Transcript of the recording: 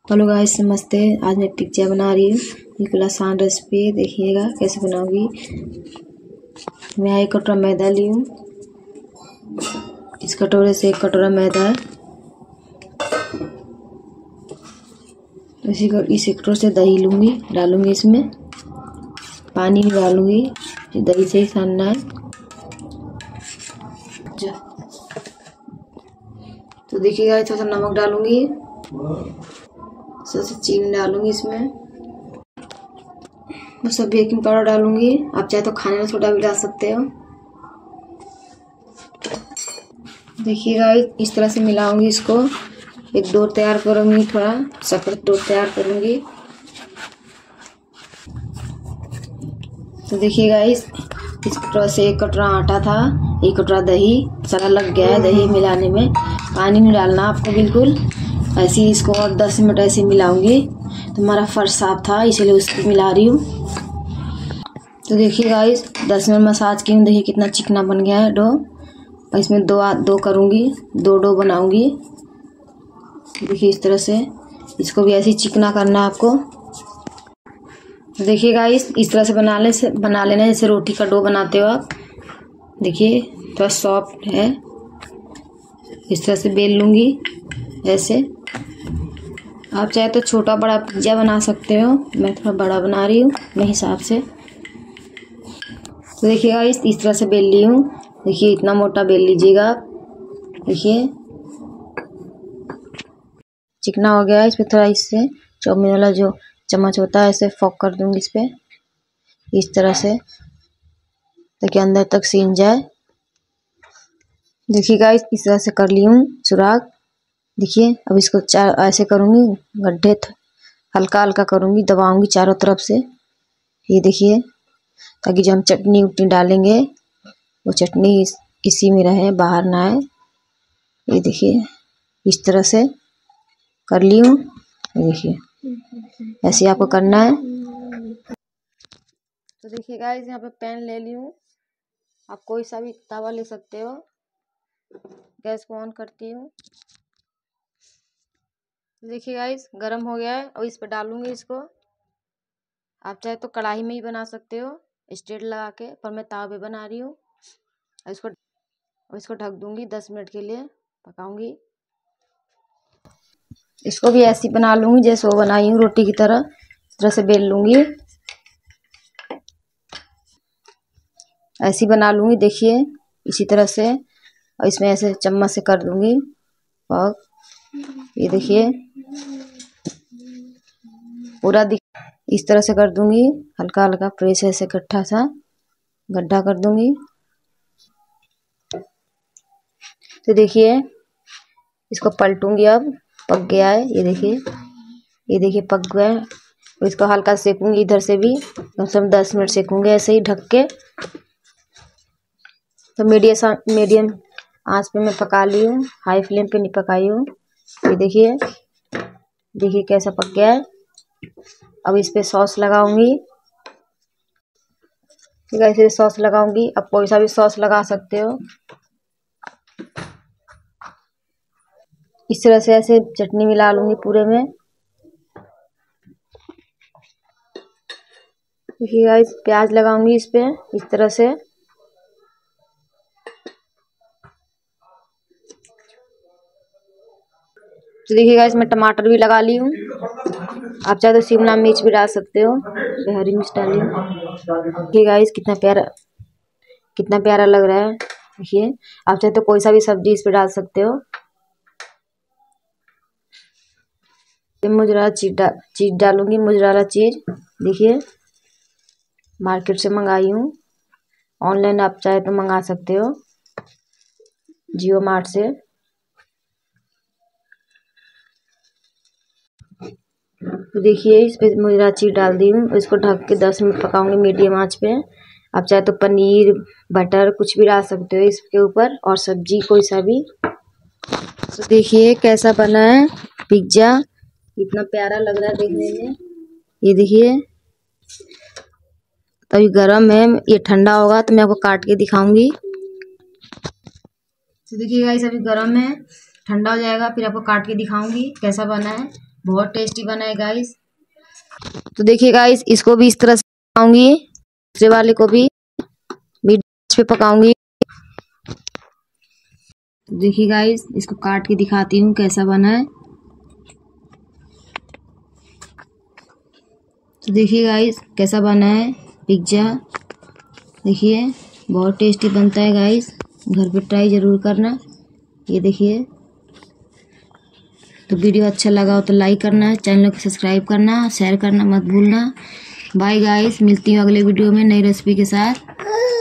Hello guys, नमस्ते। आज मैं पिज्ज़ा बना रही हूँ। बिल्कुल आसान रेसिपी है, देखिएगा कैसे बनाऊंगी। मैं 1 कटोरा मैदा ली हूँ। इस कटोरे से 1 कटोरा मैदा है। इस कटोरे से दही लूँगी, डालूँगी इसमें। पानी भी डालूँगी, दही से ही सानना है। तो देखिएगा, थोड़ा सा नमक डालूँगी, थोड़ा सा चीनी डालूँगी इसमें, बस अब बेकिंग पाउडर डालूँगी। आप चाहे तो खाने में सोडा भी डाल सकते हो। देखिएगा, इस तरह से मिलाऊंगी इसको। एक डो तैयार करूँगी, थोड़ा सख्त डो तैयार करूँगी। तो देखिएगा, इस कटोरा से 1 कटोरा आटा था, 1 कटोरा दही सारा लग गया है। दही मिलाने में पानी नहीं डालना आपको, बिल्कुल ऐसे ही इसको और 10 मिनट ऐसे मिलाऊंगी। तो हमारा फर्श साफ था, इसलिए उसको मिला रही हूँ। तो देखिएगा, इस 10 मिनट मसाज की हूँ। देखिए कितना चिकना बन गया है डो। इसमें दो करूँगी, 2 डो बनाऊंगी। देखिए इस तरह से इसको भी ऐसे ही चिकना करना है आपको। देखिएगा, इस तरह से बना लेना जैसे रोटी का डो बनाते हो आप। देखिए थोड़ा सॉफ्ट है। इस तरह से बेल लूँगी ऐसे। आप चाहे तो छोटा बड़ा पिज्ज़ा बना सकते हो, मैं थोड़ा बड़ा बना रही हूँ अपने हिसाब से। तो देखिएगा, इस तरह से बेल ली हूँ। देखिए इतना मोटा बेल लीजिएगा। देखिए चिकना हो गया है। इस पर थोड़ा इससे चौमिन वाला जो चम्मच होता है ऐसे फोक कर दूंगी इस पे, इस तरह से, ताकि अंदर तक सीन जाए। देखिएगा, इस तरह से कर ली हूँ सुराख। देखिए अब इसको ऐसे करूँगी, गड्ढे हल्का हल्का करूँगी, दबाऊंगी चारों तरफ से। ये देखिए, ताकि जो हम चटनी उटनी डालेंगे वो चटनी इसी में रहे, बाहर ना आए। ये देखिए इस तरह से कर ली हूँ। देखिए ऐसे आपको करना है। तो देखिए गाइस, यहाँ पे पैन ले ली हूँ। आप कोई सा भी तवा ले सकते हो। गैस को ऑन करती हूँ। देखिए गाइस, गरम हो गया है और इस पर डालूंगी इसको। आप चाहे तो कढ़ाई में ही बना सकते हो स्टेट लगा के, पर मैं तवा पे बना रही हूँ। इसको ढक दूंगी, 10 मिनट के लिए पकाऊंगी। इसको भी ऐसी बना लूंगी जैसे वो बनाई हूँ रोटी की तरह। इस तरह से बेल लूंगी, ऐसी बना लूंगी। देखिए इसी तरह से, और इसमें ऐसे चम्मच से कर दूंगी पक। ये देखिए पूरा इस तरह से कर दूंगी, हल्का हल्का प्रेस ऐसे इकट्ठा सा गड्ढा कर दूंगी। तो देखिए इसको पलटूंगी, अब पक गया है। ये देखिए पक गया है। इसको हल्का सेकूंगी इधर से भी, कम से कम 10 मिनट सेकूंगी ऐसे ही ढक के। तो मीडियम आंच पे मैं पका ली हूँ, हाई फ्लेम पे नहीं पकाई हूँ। ये देखिए कैसा पक गया है। अब इस पे सॉस लगाऊंगी। ठीक है, ऐसे सॉस लगाऊंगी। अब कोई सा भी सॉस लगा सकते हो। इस तरह से ऐसे चटनी मिला लूंगी पूरे में। देखिए गाइस, प्याज लगाऊंगी इस पे इस तरह से। तो देखिए गाइस, मैं टमाटर भी लगा ली हूँ। आप चाहे तो शिमला मिर्च भी डाल सकते हो, हरी मिर्च डाली हूँ। देखिए गाइस, कितना प्यारा लग रहा है। देखिए आप चाहे तो कोई सा भी सब्जी इस पे डाल सकते हो। मोज़रेला चीज डालूंगी, मोज़रेला चीज। देखिए मार्केट से मंगाई हूँ, ऑनलाइन आप चाहे तो मंगा सकते हो जियो मार्ट से। तो देखिए इस पे मोज़रेला चीज डाल दी हूँ। इसको ढक के 10 मिनट पकाऊंगी मीडियम आंच पे। आप चाहे तो पनीर बटर कुछ भी डाल सकते हो इसके ऊपर, और सब्जी कोई सा भी। तो देखिए कैसा बना है पिज्जा, इतना प्यारा लग रहा है देखने में। ये देखिए अभी गरम है, ये ठंडा होगा तो मैं आपको काट के दिखाऊंगी। तो देखिए गाइस, अभी गरम है, ठंडा हो जाएगा फिर आपको काट के दिखाऊंगी कैसा बना है। बहुत टेस्टी बना है गाइस। तो देखिए गाइस, इसको भी इस तरह से पकाऊंगी, दूसरे वाले को भी मीडियम पे पकाऊंगी। तो देखिए गाइस, इसको काट के दिखाती हूँ कैसा बना है। तो देखिए गाइस कैसा बना है पिज्ज़ा। देखिए बहुत टेस्टी बनता है गाइस, घर पे ट्राई ज़रूर करना। ये देखिए, तो वीडियो अच्छा लगा हो तो लाइक करना, चैनल को सब्सक्राइब करना, शेयर करना मत भूलना। बाय गाइस, मिलती हूँ अगले वीडियो में नई रेसिपी के साथ।